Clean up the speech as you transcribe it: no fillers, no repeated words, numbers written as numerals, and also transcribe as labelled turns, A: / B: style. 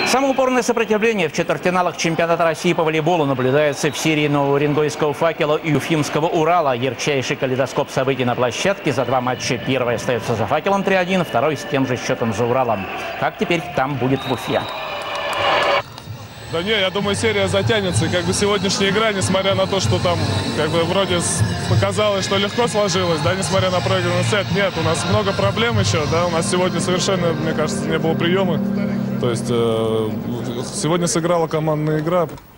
A: Самоупорное сопротивление в четвертьфиналах чемпионата России по волейболу наблюдается в серии Новоуренгойского «Факела» и Уфимского «Урала». Ярчайший калейдоскоп событий на площадке. За два матча первый остается за «Факелом» 3-1, второй с тем же счетом за «Уралом». Как теперь там будет в Уфе?
B: Да не, я думаю, серия затянется. И сегодняшняя игра, несмотря на то, что там вроде показалось, что легко сложилось, да, несмотря на проигранный сет, нет, у нас много проблем еще, да, у нас сегодня совершенно, мне кажется, не было приема. То есть сегодня сыграла командная игра.